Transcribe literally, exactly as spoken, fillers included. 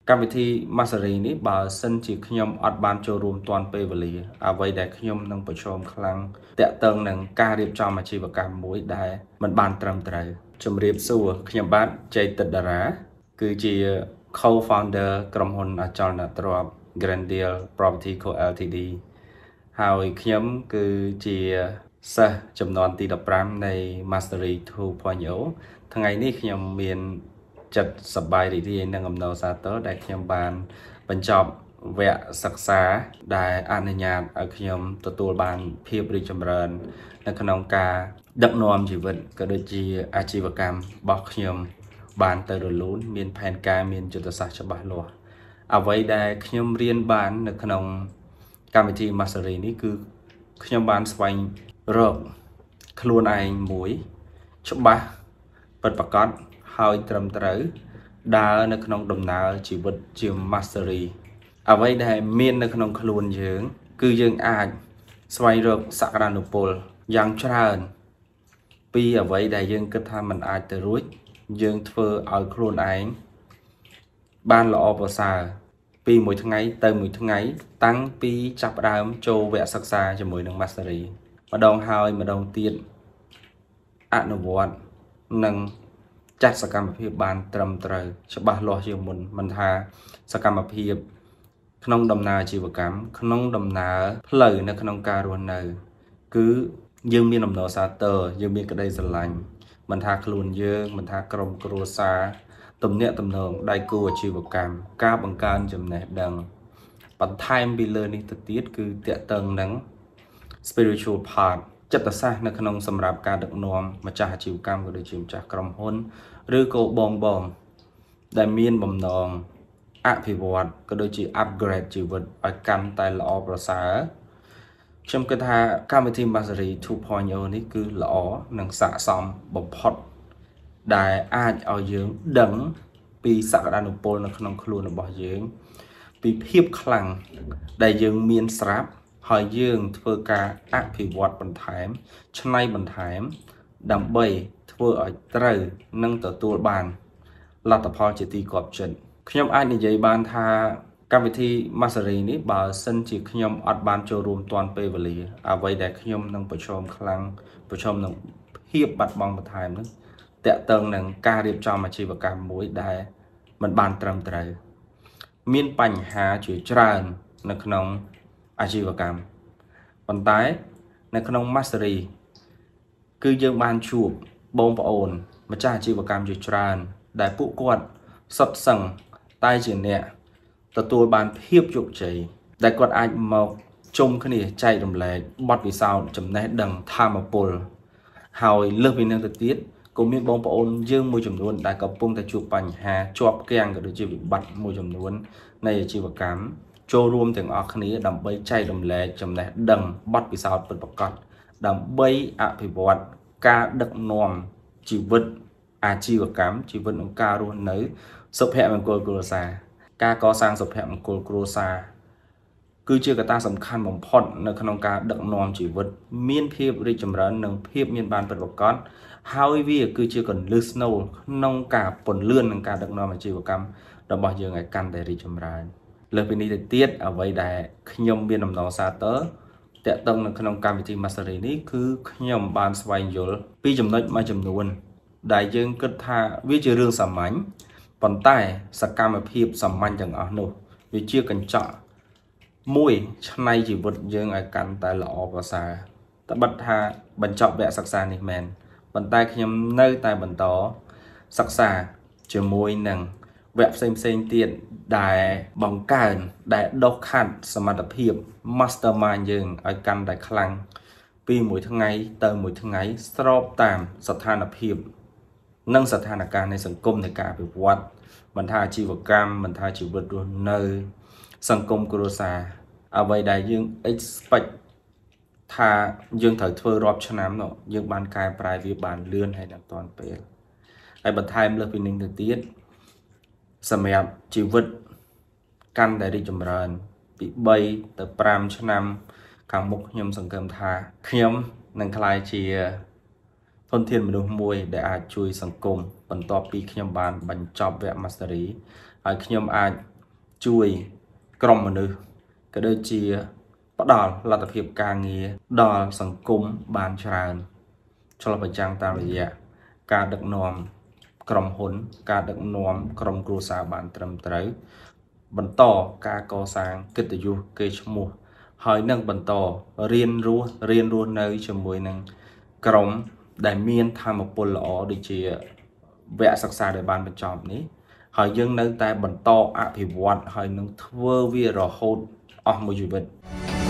កម្មវិធី Mastery នេះបើសិនជាខ្ញុំអត់បានចូលរួមទាន់ពេលវេលាអ្វីដែលខ្ញុំនឹងប្រឈមខ្លាំងតាក់ទងនឹងការរៀបចំអាជីវកម្មមួយដែលមិនបានត្រឹមត្រូវជំរាបសួរខ្ញុំបាទជ័យតិតតារាគឺជា Co-founder ក្រុមហ៊ុនអចលនទ្រព្យ Granddeal Property Co Ltd ហើយខ្ញុំគឺជាសិស្សចំនួនទីដប់ប្រាំនៃ Mastery ทู ផុត អូ ថ្ងៃនេះខ្ញុំមានចិត្តសប្បាយរីករាយនឹងអំណរសាទរដែលខ្ញុំបានបញ្ចប់វគ្គសិក្សាដែលអនុញ្ញាតឲ្យខ្ញុំទទួលបានភាពរីកចម្រើននៅក្នុងការដឹកនាំជីវិតក៏ដូចជាអាជីវកម្មរបស់ខ្ញុំបានទៅរលូនមានផែនការមានយុទ្ធសាស្ត្រច្បាស់លាស់អ្វីដែលខ្ញុំរៀនបាននៅក្នុងកម្មវិធី Mastery នេះគឺខ្ញុំបានស្វែងរកខ្លួនឯងមួយច្បាស់ពិតប្រាកដហើយត្រឹមត្រូវដើរនៅក្នុងដំណើរជីវិតជា Mastery អ្វីដែលមាននៅក្នុងខ្លួនយើងគឺយើងអាចស្វែងរកសក្តានុពលយ៉ាងច្រើនពីអ្វីដែលយើងគិតថាมันអាចទៅរួចយើងធ្វើឲ្យខ្លួនឯងបានល្អប្រសើរពីមួយថ្ងៃទៅមួយថ្ងៃតាំងពីចាប់ផ្ដើមចូលវគ្គសិក្សាជាមួយនឹង Mastery ម្ដងហើយម្ដងទៀតអនុវត្តនិងចាត់សកម្មភាពបានត្រឹមត្រូវច្បាស់លាស់ជាងមុនមិនថាសកម្មភាពក្នុងដំណើរអាជីវកម្មក្នុងដំណើរផ្លូវនៅក្នុងការរស់នៅគឺយើងមានអំណរសាទរយើងមានក្តីស្រឡាញ់មិនថាខ្លួនយើងមិនថាក្រុមគ្រួសារទំនាក់ទំនងដៃគូអាជីវកម្មការបង្កើនចំណេះដឹងបន្ថែមពីលើនេះទៅទៀតគឺតកតឹងនឹង spiritual part ចិត្តសាស្ត្រនៅក្នុងសម្រាប់ការដឹកនាំម្ចាស់អាជីវកម្មក៏ដូចជាម្ចាស់ក្រុមហ៊ុនឬក៏បងបងដែលមានបំណងអភិវឌ្ឍក៏ដូចជា upgrade ជីវិតឲ្យកាន់តែល្អប្រសើរខ្ញុំគិតថាកម្មវិធី Mastery ทู ផុត អូ នេះគឺល្អនិងស័ក្តិសមបំផុតដែលអាចឲ្យយើងដឹងពីសក្តានុពលនៅក្នុងខ្លួនរបស់យើងពីភាពខ្លាំងដែលយើងមានស្រាប់ហើយយើងធ្វើការអភិវឌ្ឍបន្ថែមច្នៃបន្ថែមដើម្បីធ្វើឲ្យត្រូវនិងទទួលបានលទ្ធផលជាទីគាប់ចិត្តខ្ញុំអាចនិយាយបានថាកម្មវិធី Mastery នេះបើសិនជាខ្ញុំអត់បានចូលរួមទាន់ពេលវេលាអ្វីដែលខ្ញុំនឹងប្រឈមខ្លាំងប្រឈមនឹងភាពបាត់បង់បន្ថែមនោះតាក់ទងនឹងការរៀបចំអាជីវកម្មមួយដែលមិនបានត្រឹមត្រូវមានបញ្ហាជាច្រើននៅក្នុងអាជីវកម្មប៉ុន្តែនៅក្នុង Mastery គឺយើងបានជួបបងប្អូនម្ចាស់អាជីវកម្មជាច្រើនដែលពួកគាត់សុទ្ធសឹងតែជាអ្នកទទួលបានភាពជោគជ័យដែលគាត់អាចមកជុំគ្នាចែករំលែកបទពិសោធន៍ចំណេះដឹងធម៌ពលហើយលើសពីនេះទៅទៀតក៏មានបងប្អូនយើងមួយចំនួនដែលកំពុងតែជួបបញ្ហាជាប់គាំងក៏ដូចជាវិបត្តិមួយចំនួននៃអាជីវកម្មចូលរួមទាំងអស់គ្នាដើម្បីចែករំលែកចំណេះដឹងបទពិសោធន៍ពិតប្រាកដដើម្បីអភិវឌ្ឍការដឹកនាំជីវិតអាជីវកម្មជីវិតក្នុងការរស់នៅសុភមង្គលគ្រួសារការកសាងសុភមង្គលគ្រួសារគឺជាកត្តាសំខាន់បំផុតនៅក្នុងការដឹកនាំជីវិតមានភាពរីកចម្រើននិងភាពមានបានពិតប្រាកដហើយវាគឺជាកន្លឹះស្នូលក្នុងការពន្លឿននឹងការដឹកនាំអាជីវកម្មរបស់យើងឲ្យកាន់តែរីកចម្រើនលើសពីនេះទៅទៀតអ្វីដែលខ្ញុំមានអំណរសាទរតាក់ទងនៅក្នុងកម្មវិធី Mastery នេះគឺខ្ញុំបានស្វែងយល់ពីចំណុចមួយចំនួនដែលយើងគិតថាវាជារឿងសាមញ្ញប៉ុន្តែសកម្មភាពសាមញ្ញទាំងអស់នោះវាជាកញ្ចក់មួយឆ្នៃជីវិតយើងឲ្យកាន់តែល្អប្រសើរត្បិតថាបញ្ចប់វគ្គសិក្សានេះមែនប៉ុន្តែខ្ញុំនៅតែបន្តសិក្សាជាមួយនឹងវគ្គផ្សេងផ្សេងទៀតដែលបង្កើនដែលដុសខាត់សមត្ថភាព Mastermind យើងឲ្យកាន់តែខ្លាំងពីមួយថ្ងៃទៅមួយថ្ងៃស្របតាមស្ថានភាពនិងស្ថានភាពនៃសង្គមនៃការអភិវឌ្ឍមិនថាអាជីវកម្មមិនថាជីវិតរស់នៅសង្គមគ្រួសារអ្វីដែលយើង expect ថាយើងត្រូវធ្វើរាប់ឆ្នាំនោះយើងបានកែប្រែវាបានលឿនហើយដល់តាន់ពេលហើយបន្ថែមលើសពីនេះទៅទៀតសម្រាប់ជីវិតកាន់តែរីកចម្រើនពីបីទៅប្រាំឆ្នាំខាងមុខខ្ញុំសង្ឃឹមថាខ្ញុំនឹងក្លាយជាធនធានមនុស្សមួយដែលអាចជួយសង្គមបន្ទាប់ពីខ្ញុំបានបញ្ចប់វគ្គ Mastery ហើយខ្ញុំអាចជួយក្រុមមនុស្សក៏ដូចជាផ្ដល់លទ្ធភាពការងារដល់សង្គមបានច្រើនឆ្លុះបញ្ចាំងតាមរយៈការដឹកនាំក្រុមហ៊ុនការដឹកនាំក្រុមគ្រួសារបានត្រឹមត្រូវបន្តការកសាងកិត្តិយសកេរ្តិ៍ឈ្មោះហើយនឹងបន្តរៀនរស់រៀនរស់នៅជាមួយនឹងក្រុមដែលមានធម៌ពលល្អដូចជាវគ្គសិក្សាដែលបានបញ្ចប់នេះហើយយើងនៅតែបន្តអភិវឌ្ឍហើយនឹងធ្វើវារហូតអស់មួយជីវិត